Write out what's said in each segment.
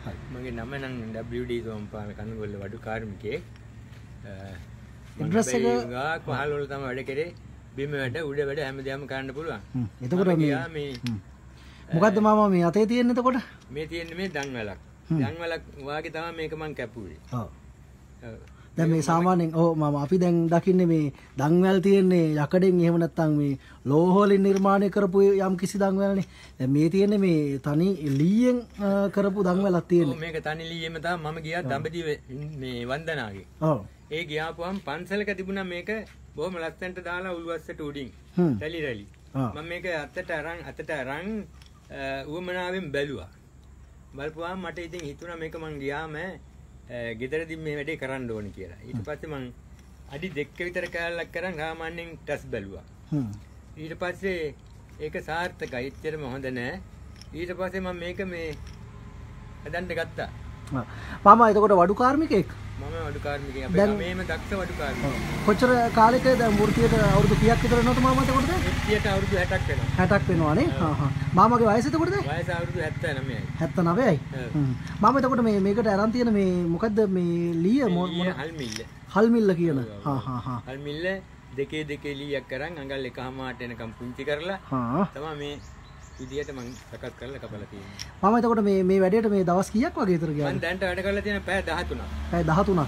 මගේ නම නම් WD සෝම්පාල කනුගොල්ල වඩු කාර්මිකයෙක්. ඇඩ්‍රස් එක ගාක් වහල් වල තමයි වැඩ කරේ. බිම වැඩ උඩ වැඩ හැමදේම කරන්න පුළුවන්. එතකොට මේ මොකද්ද මාමා මේ අතේ තියෙන්නේ එතකොට? මේ තියෙන්නේ මේ දන්වැලක්. දන්වැලක් වාගේ තමයි මේක මං කැපුවේ. ඔව්. දැන් මේ සාමාන්‍යයෙන් මාමා අපි දැන් දකින්නේ මේ දන්වැල් තියෙන්නේ යකඩෙන් එහෙම නැත්නම් මේ ලෝහවලින් නිර්මාණය කරපු යම් කිසි දන්වැලනේ. දැන් මේ තියෙන්නේ මේ තනි ලීයෙන් කරපු දන්වැලක් තියෙන්නේ. මේක තනි ලීයෙම තමයි මම ගියා දඹදිව මේ වන්දනාගේ. ඔව්. ඒ ගියාපුවම පන්සලක තිබුණා මේක බොහොම ලස්සනට දාලා උළුවස්සට උඩින්. රැලි රැලි. මම මේක අතට අරන් උවමනාවෙන් බැලුවා. බලපුවාම මට ඉතින් හිතුණා මේක මං ගියාම ගෙදරදී මේ වැඩේ කරන්න ඕනේ කියලා. ඊට පස්සේ මං අඩි 2ක විතර කෑල්ලක් කරන් සාමාන්‍යයෙන් ටස් බැලුවා. ඊට පස්සේ ඒක සාර්ථකයි. එච්චරම හොඳ නෑ. ඊට පස්සේ මම මේක මේ හදන්න ගත්තා. මාමා එතකොට වඩු කාර්මිකයෙක්? මම වඩු කාර්මිකයෙක්. අපේ ගමේම දක්ෂ වඩු කාර්මිකයෙක්. කොච්චර කාලෙකද දැන් වෘත්තියට අවුරුදු කීයක් විතර වෙනවද මාමා එතකොටද? වෘත්තියට අවුරුදු 60ක් වෙනවා. 60ක් වෙනවානේ. මාමාගේ වයස එතකොටද? වයස අවුරුදු 79යි. 79යි. මාමා එතකොට මේකට අරන් තියෙන මේ මොකද්ද මේ ලීය හල්මිල්ල. හල්මිල්ල කියන. හල්මිල්ල දෙකේ ලීයක් කරන් අඟල් එකමාරට එනකම් පුංචි කරලා තමයි මේ විදියට මම සකස් කරලා කපලා තියෙන්නේ. මාමා එතකොට මේ වැඩේට මේ දවස් කීයක් වගේ විතර ගියාද? මම දැන්ට වැඩ කරලා තියෙන පැය 13ක්. පැය 13ක්.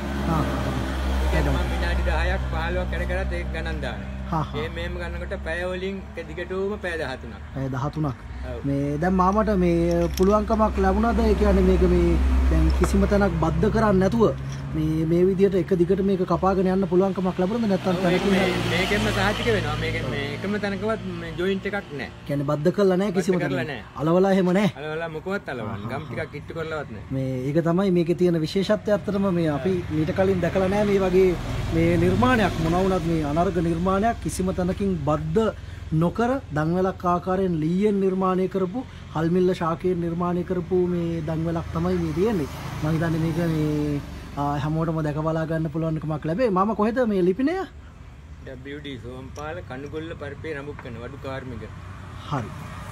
ඒකද මම විනාඩි 10ක් 15ක් වැඩ කරත් ඒක ගණන් දානවා. මේම ගන්නකොට පැය වලින් එක දිගටම පැය 13ක්. පැය 13ක්. මේ දැන් මාමට මේ පුළුවන්කමක් ලැබුණාද? ඒ කියන්නේ මේක මේ දැන් කිසිම තැනක් බද්ධ කරන්නේ නැතුව මේ විදියට එක දිගට මේක කපාගෙන යන්න පුළුවන්කමක් ලැබුණාද නැත්නම් මේකෙන්ම සාහිතික වෙනවා. මේකෙන් මේ එකම තැනකවත් මේ ජොයින්ට් එකක් නැහැ. කියන්නේ බද්ධ කරලා නැහැ කිසිම තැනක. අලවලා එහෙම නැහැ. අලවලා මොකවත් අලවන්නේ. ගම් ටිකක් කිට්ටු කරලවත් නැහැ. මේ ඒක තමයි මේකේ තියෙන විශේෂත්වය. අත්‍තරම මේ අපි ඊට කලින් දැකලා නැහැ මේ වගේ මේ නිර්මාණයක් මොනවා වුණත් මේ අනර්ග නිර්මාණයක් කිසිම තැනකින් බද්ධ නොකර දන්වැලක් ආකාරයෙන් ලීයෙන් නිර්මාණය කරපු හල්මිල්ල ශාකයෙන් නිර්මාණය කරපු මේ දන්වැලක් තමයි මේ තියෙන්නේ. මම හිතන්නේ මේක මේ හැමෝටම දැක බලා ගන්න පුළුවන්කමක් ලැබේ. මම කොහෙද මේ ලිපිනය? WD සෝම්පාල කනුගොල්ල පරිපේ රඹුක්කන වඩු කාර්මික. හරි.